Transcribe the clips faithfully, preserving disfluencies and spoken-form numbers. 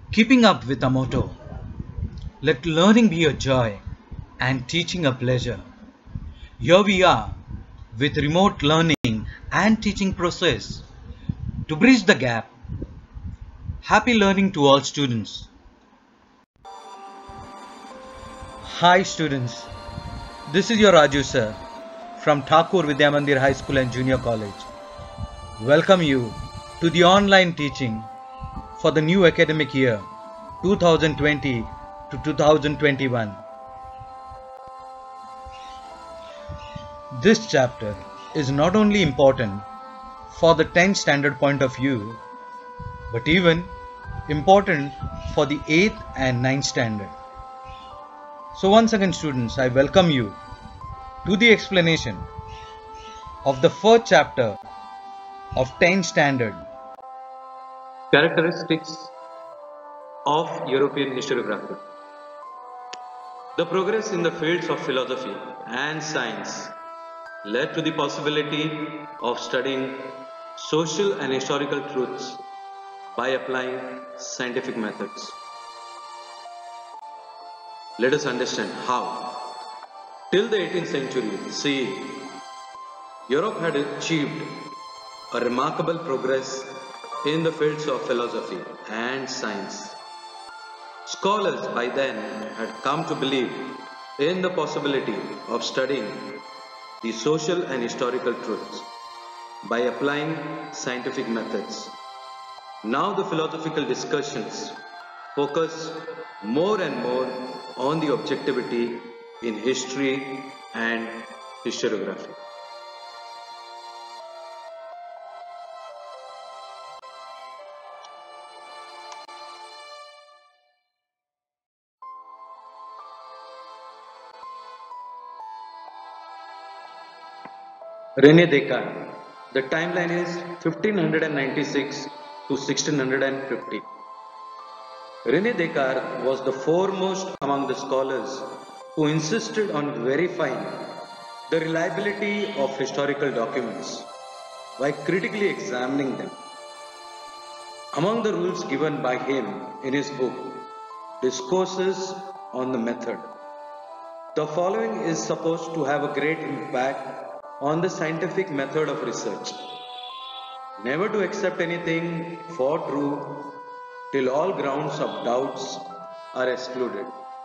Keeping up with our motto, let learning be a joy and teaching a pleasure. Here we are with remote learning and teaching process. To bridge the gap, happy learning to all students. Hi students, this is your Raju sir from Thakur Vidya Mandir High School and Junior College. Welcome you to the online teaching for the new academic year two thousand twenty to two thousand twenty-one. This chapter is not only important for the tenth standard point of view, but even important for the eighth and ninth standard. So once again students, I welcome you to the explanation of the first chapter of tenth standard. Characteristics of European historiography. The progress in the fields of philosophy and science led to the possibility of studying social and historical truths by applying scientific methods. Let us understand how. Till the eighteenth century C E, Europe had achieved a remarkable progress in the fields of philosophy and science. Scholars by then had come to believe in the possibility of studying the social and historical truths by applying scientific methods. Now the philosophical discussions focus more and more on the objectivity in history and historiography. René Descartes. The timeline is fifteen ninety-six to sixteen fifty. René Descartes was the foremost among the scholars who insisted on verifying the reliability of historical documents by critically examining them. Among the rules given by him in his book, Discourses on the Method, the following is supposed to have a great impact on the scientific method of research. Never to accept anything for true till all grounds of doubts are excluded.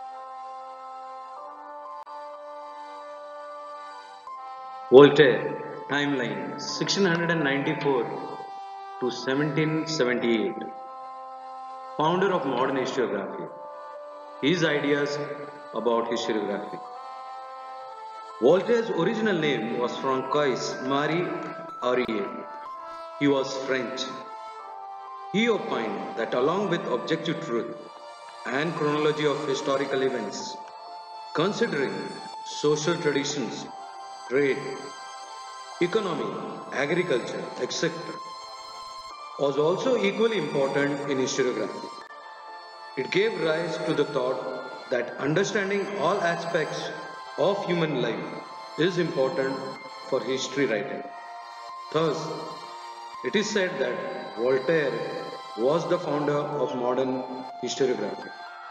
Voltaire, timeline sixteen ninety-four to seventeen seventy-eight, founder of modern historiography. His ideas about historiography. Voltaire's original name was Francois Marie Aurier. He was French. He opined that along with objective truth and chronology of historical events, considering social traditions, trade, economy, agriculture, et cetera, was also equally important in historiography. It gave rise to the thought that understanding all aspects of human life is important for history writing. Thus, it is said that Voltaire was the founder of modern historiography.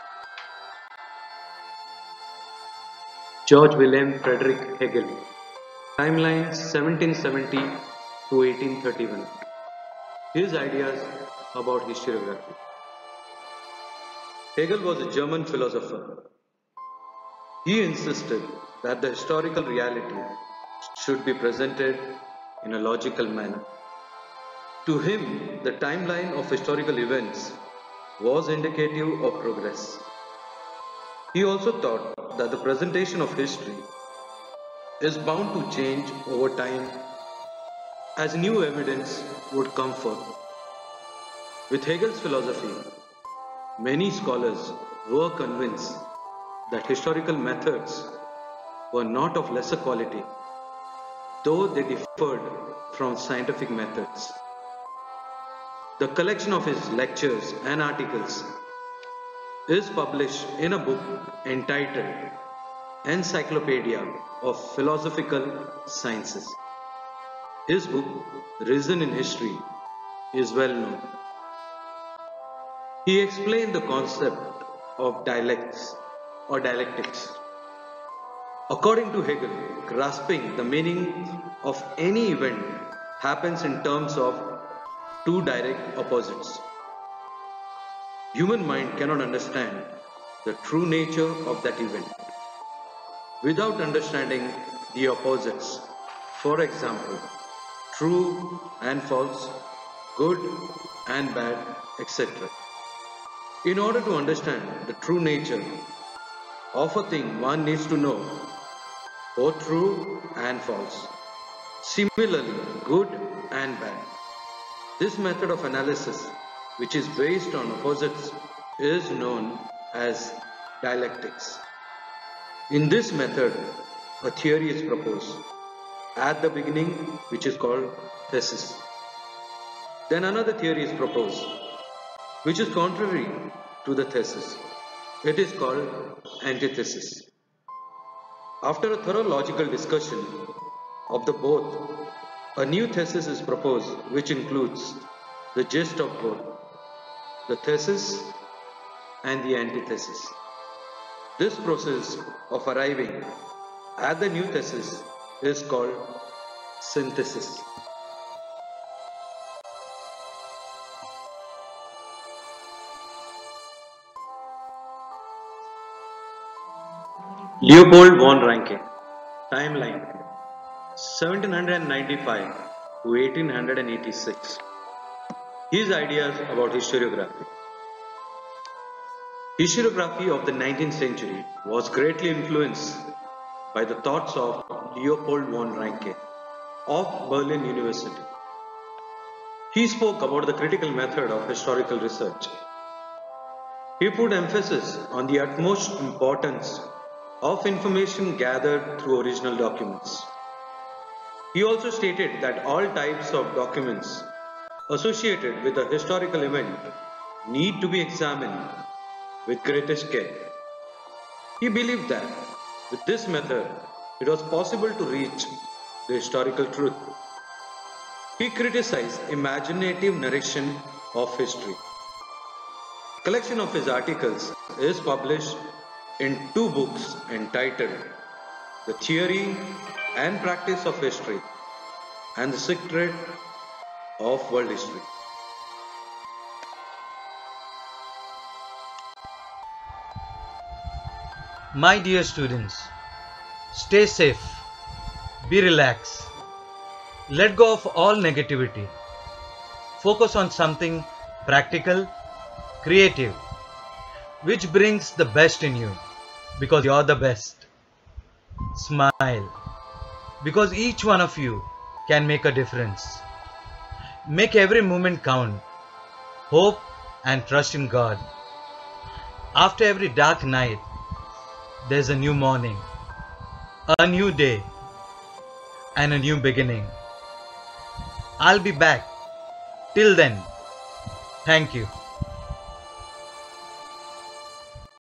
George Wilhelm Friedrich Hegel, timeline seventeen seventy to eighteen thirty-one. His ideas about historiography. Hegel was a German philosopher. He insisted that the historical reality should be presented in a logical manner. To him, the timeline of historical events was indicative of progress. He also thought that the presentation of history is bound to change over time as new evidence would come forth. With Hegel's philosophy, many scholars were convinced that historical methods were not of lesser quality, though they differed from scientific methods. The collection of his lectures and articles is published in a book entitled Encyclopedia of Philosophical Sciences. His book, Reason in History, is well known. He explained the concept of dialects or dialectics. According to Hegel, grasping the meaning of any event happens in terms of two direct opposites. Human mind cannot understand the true nature of that event without understanding the opposites. For example, true and false, good and bad, et cetera. In order to understand the true nature of a thing, one needs to know both true and false. Similarly, good and bad. This method of analysis, which is based on opposites, is known as dialectics. In this method, a theory is proposed at the beginning, which is called thesis. Then another theory is proposed, which is contrary to the thesis. It is called antithesis. After a thorough logical discussion of the both, a new thesis is proposed, which includes the gist of both, the thesis and the antithesis. This process of arriving at the new thesis is called synthesis. Leopold von Ranke, timeline seventeen ninety-five to eighteen eighty-six. His ideas about historiography. Historiography of the nineteenth century was greatly influenced by the thoughts of Leopold von Ranke of Berlin University. He spoke about the critical method of historical research. He put emphasis on the utmost importance of information gathered through original documents. He also stated that all types of documents associated with a historical event need to be examined with greatest care. He believed that with this method, it was possible to reach the historical truth. He criticized imaginative narration of history. A collection of his articles is published in two books entitled The Theory and Practice of History and The Secret of World History. My dear students, stay safe, be relaxed, let go of all negativity, focus on something practical, creative, which brings the best in you, because you're the best. Smile, because each one of you can make a difference. Make every moment count. Hope and trust in God. After every dark night, there's a new morning, a new day, and a new beginning. I'll be back. Till then, thank you.